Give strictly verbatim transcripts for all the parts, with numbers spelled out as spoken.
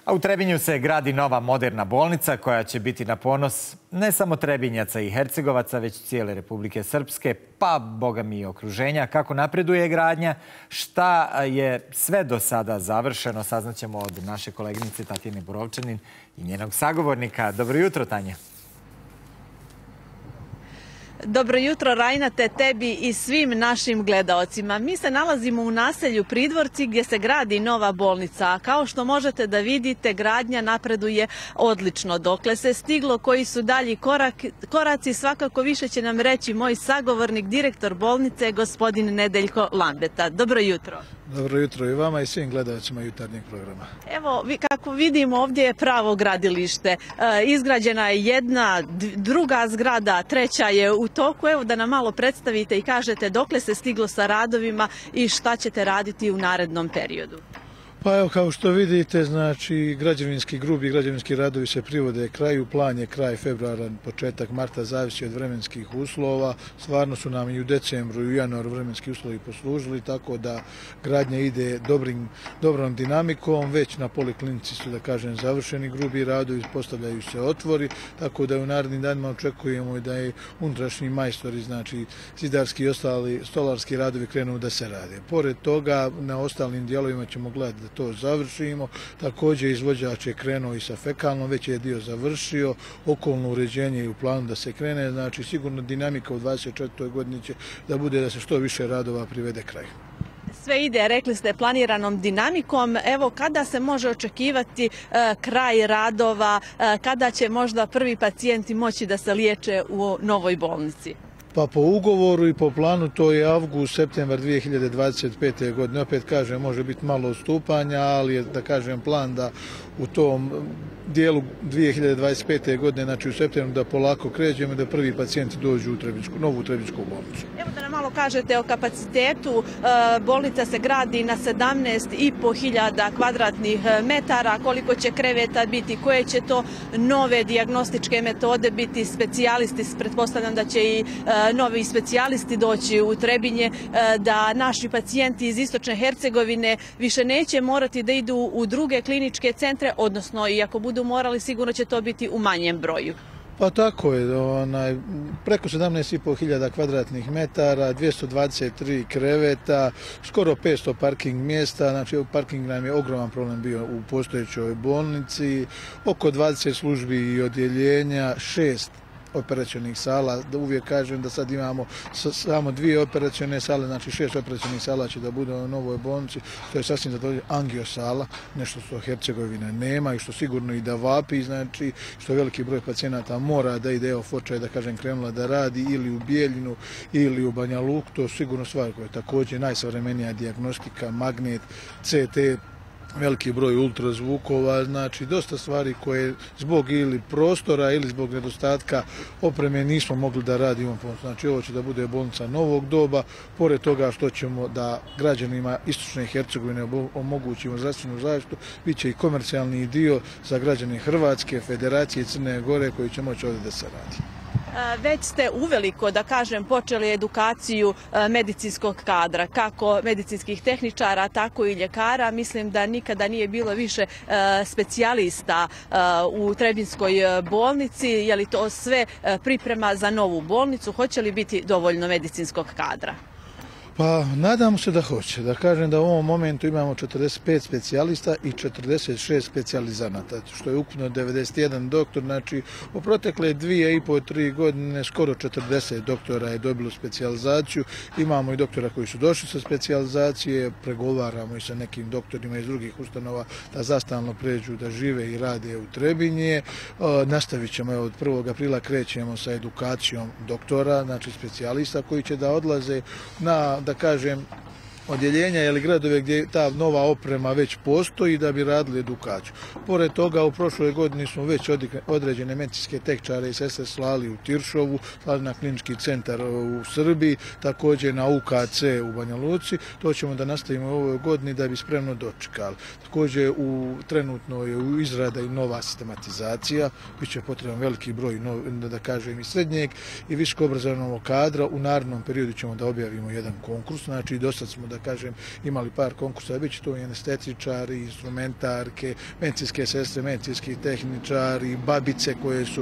A u Trebinju se gradi nova moderna bolnica koja će biti na ponos ne samo Trebinjaca i Hercegovaca, već cijele Republike Srpske, pa boga mi i okruženja. Kako napreduje gradnja, šta je sve do sada završeno, saznaćemo od naše koleginice Tatjane Borovčanin i njenog sagovornika. Dobro jutro, Tanja. Dobro jutro, Rajnate, tebi i svim našim gledaocima. Mi se nalazimo u naselju Pridvorci gdje se gradi nova bolnica. A kao što možete da vidite, gradnja napreduje odlično. Dokle se stiglo, koji su dalji korak, koraci, svakako više će nam reći moj sagovornik, direktor bolnice, gospodin Nedeljko Lambeta. Dobro jutro. Dobro jutro i vama i svim gledaocima jutarnjeg programa. Evo, kako vidimo, ovdje je pravo gradilište. E, izgrađena je jedna, druga zgrada, treća je u toku. Evo da nam malo predstavite i kažete dokle se stiglo sa radovima i šta ćete raditi u narednom periodu. Pa evo, kao što vidite, znači građevinski grubi građevinski radovi se privode kraju. Plan je kraj februara, početak marta, zavisi od vremenskih uslova. Stvarno su nam i u decembru i u januaru vremenski uslovi poslužili, tako da gradnja ide dobrim, dobrom dinamikom. Već na poliklinici su, da kažem, završeni grubi radovi, postavljaju se otvori, tako da u narednim danima očekujemo da je unutrašnji majstori, znači zidarski i ostali stolarski radovi krenu da se rade. Pored toga, na ostalim dijelovima ćemo gledati da to završimo. Također izvođač je krenuo i sa fekalnom, već je dio završio, okolno uređenje je u planu da se krene, znači sigurno dinamika u dvadeset četvrtoj godini će da bude da se što više radova privede kraju. Sve ide, rekli ste, planiranom dinamikom. Evo, kada se može očekivati e, kraj radova, e, kada će možda prvi pacijenti moći da se liječe u novoj bolnici? Pa po ugovoru i po planu to je avgust, septembar dvije hiljade dvadeset pete. godine. Opet kažem, može biti malo odstupanja, ali je, da kažem, plan da u tom dijelu dvije hiljade dvadeset pete. godine, znači u septembru, da polako krećemo i da prvi pacijenti dođu u Trebinsku, novu Trebinsku bolnicu. Evo da nam malo kažete o kapacitetu. Bolnica se gradi na sedamnaest i po hiljada kvadratnih metara. Koliko će kreveta biti, koje će to nove dijagnostičke metode biti, specijalisti, pretpostavljam da će i novi specijalisti doći u Trebinje, da naši pacijenti iz istočne Hercegovine više neće morati da idu u druge kliničke centre, odnosno i ako budu morali, sigurno će to biti u manjem broju. Pa tako je, onaj, preko sedamnaest i po hiljada kvadratnih metara, dvjesto dvadeset tri kreveta, skoro petsto parking mjesta, znači parking nam je ogroman problem bio u postojećoj bolnici, oko dvadeset službi i odjeljenja, šest operacionih sala. Da uvijek kažem da sad imamo samo dvije operacione sale, znači šest operacionih sala će da bude u novoj bolnici, što je sasvim zadovoljno. Angio sala, nešto što Hercegovina nema i što sigurno i da vapi, znači što veliki broj pacijenata mora da ide, evo Foča je, da kažem, krenula da radi ili u Bijeljinu ili u Banja Luku, to sigurno stvar koja je također najsavremenija dijagnostika, magnet, C T, veliki broj ultrazvukova, znači dosta stvari koje zbog ili prostora ili zbog nedostatka opreme nismo mogli da radimo. Znači ovo će da bude bolnica novog doba, pored toga što ćemo da građanima istočne Hercegovine omogućimo zdravstvenu zaštitu, bit će i komercijalni dio za građane Hrvatske, Federacije Crne Gore koji će moći ovdje da se radi. Već ste uveliko, da kažem, počeli edukaciju medicinskog kadra, kako medicinskih tehničara, tako i ljekara. Mislim da nikada nije bilo više specijalista u Trebinskoj bolnici. Je li to sve priprema za novu bolnicu? Hoće li biti dovoljno medicinskog kadra? Pa nadamo se da hoće. Da kažem da u ovom momentu imamo četrdeset pet specijalista i četrdeset šest specijalizanata, što je ukupno devedeset jedan doktor. Znači u protekle dvije i po, tri godine skoro četrdeset doktora je dobilo specijalizaciju. Imamo i doktora koji su došli sa specijalizacije, pregovaramo i sa nekim doktorima iz drugih ustanova da zastalno pređu, da žive i rade u Trebinje. Nastavit ćemo, evo, od prvog aprila krećemo sa edukacijom doktora, znači specijalista koji će da odlaze na, da kažem, odjeljenja ili gradove gdje ta nova oprema već postoji da bi radili edukaciju. Pored toga, u prošloj godini smo već određene medicinske tehničare i sestre slali u Tiršovu, slali na klinički centar u Srbiji, također na U K C u Banja Luci. To ćemo da nastavimo u ovoj godini da bi spremno dočekali. Također u, trenutno je u izrada i nova sistematizacija, bit će potreban veliki broj, da kažem, i srednjeg i visokoobrazovnog kadra. U narednom periodu ćemo da objavimo jedan konkurs, znači do sad smo, da da kažem, imali par konkursa, bit će tu i anestetičari, instrumentarke, medicinske sestre, medicinski tehničari, babice koje su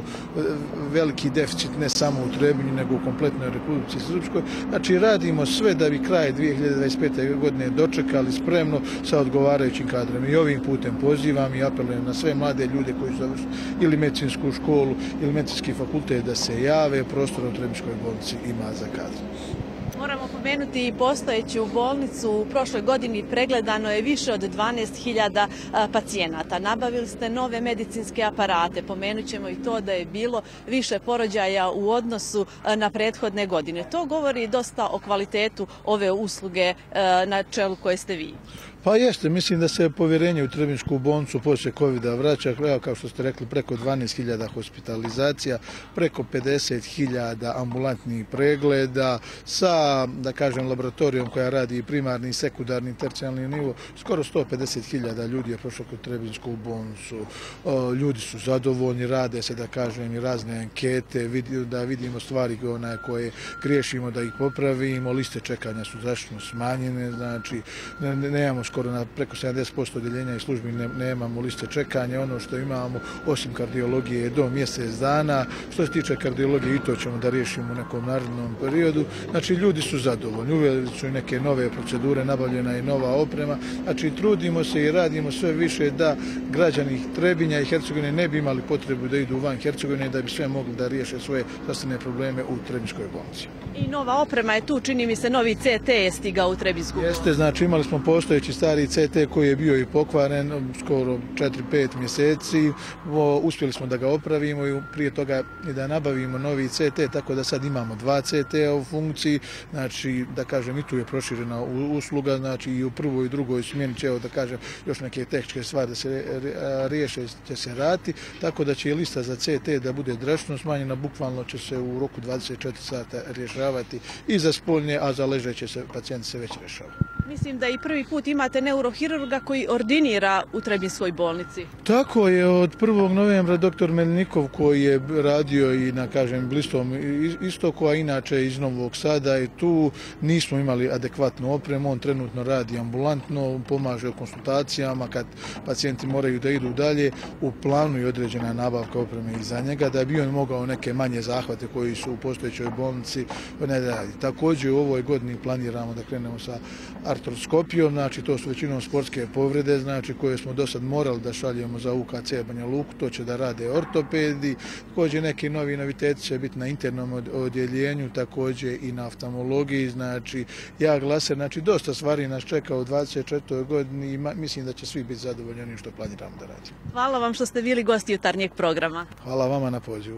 veliki deficit ne samo u Trebinju, nego u kompletnoj Republici Srpskoj. Znači, radimo sve da bi kraj dvije hiljade dvadeset pete. godine dočekali spremno sa odgovarajućim kadrom. I ovim putem pozivam i apelujem na sve mlade ljude koji su završili ili medicinsku školu ili medicinski fakultet da se jave. Prostor u Trebinjskoj bolnici ima za kadar. Moramo pomenuti i postojeću bolnicu. U prošloj godini pregledano je više od dvanaest hiljada pacijenata. Nabavili ste nove medicinske aparate. Pomenut ćemo i to da je bilo više porođaja u odnosu na prethodne godine. To govori dosta o kvalitetu ove usluge na čelu koje ste vi. Pa jeste, mislim da se povjerenje u Trebinjsku bolnicu poslije kovida vraća, evo kao što ste rekli, preko dvanaest hiljada hospitalizacija, preko pedeset hiljada ambulantnih pregleda, sa, da kažem, laboratorijom koja radi primarni, sekundarni, tercijalni nivo, skoro sto pedeset hiljada ljudi je prošlo kod Trebinjsku bolnicu. Ljudi su zadovoljni, rade se, da kažem, i razne ankete, da vidimo stvari koje griješimo, da ih popravimo, liste čekanja su drastično smanjene, znači nemamo skoro na preko sedamdeset posto odjeljenja i službi nemamo liste čekanja. Ono što imamo, osim kardiologije, je do mjesec dana. Što se tiče kardiologije, i to ćemo da riješimo u nekom narednom periodu. Znači, ljudi su zadovoljni. Uveli su i neke nove procedure, nabavljena je nova oprema. Znači, trudimo se i radimo sve više da građani Trebinja i Hercegovine ne bi imali potrebu da idu van Hercegovine, da bi sve mogli da riješe svoje zdravstvene probleme u Trebinjskoj bolnici. I nova oprema je tu, čini mi se, novi C T je stigao u Trebinjsku bolnicu. Jeste, znači imali smo postojeći stari C T koji je bio i pokvaren skoro četiri pet mjeseci. Uspjeli smo da ga opravimo i prije toga i da nabavimo novi C T, tako da sad imamo dva C T u funkciji. Znači, da kažem, i tu je proširena usluga, znači i u prvoj i drugoj smjeni će, evo da kažem, još neke tehničke stvari da se riješe, će se raditi, tako da će i lista za C T da bude drastično smanjena, bukvalno će se u roku dvadeset četiri sata rješavati i za spoljne, a za ležeće se pacijenti se već rješavaju. Mislim da i prvi put imate neurohirurga koji ordinira u Trebinjskoj bolnici. Tako je, od prvog novembra doktor Melnikov koji je radio i na, kažem, Bliskom istoku, a inače iz Novog Sada, i tu nismo imali adekvatnu opremu. On trenutno radi ambulantno, pomaže u konsultacijama kad pacijenti moraju da idu dalje. U planu je određena nabavka opreme i za njega da bi on mogao neke manje zahvate koji su u postojećoj bolnici ne da radi. Također u ovoj godini planiramo da krenemo sa artroskopijom, znači to su većinom sportske povrede, znači koje smo do sad morali da šaljemo za U K C Banja Luku, to će da rade ortopedi. Također neki novi noviteti će biti na internom odjeljenju, također i na oftalmologiji, znači jak laser, znači dosta stvari nas čeka u dvadeset četvrtoj godini i mislim da će svi biti zadovoljni onim što planiramo da radimo. Hvala vam što ste bili gosti jutarnjeg programa. Hvala vama na pozivu.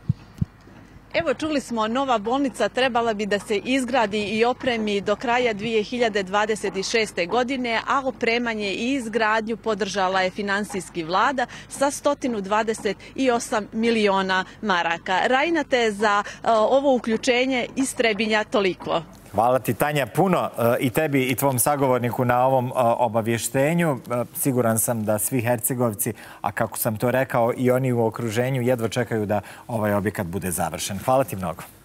Evo, čuli smo, nova bolnica trebala bi da se izgradi i opremi do kraja dvije hiljade dvadeset šeste. godine, a opremanje i izgradnju podržala je finansijski vlada sa sto dvadeset osam miliona maraka. Rajnate, za uh, ovo uključenje iz Trebinja toliko. Hvala ti, Tanja, puno i tebi i tvom sagovorniku na ovom obavještenju. Siguran sam da svi Hercegovci, a kako sam to rekao, i oni u okruženju jedva čekaju da ovaj objekat bude završen. Hvala ti mnogo.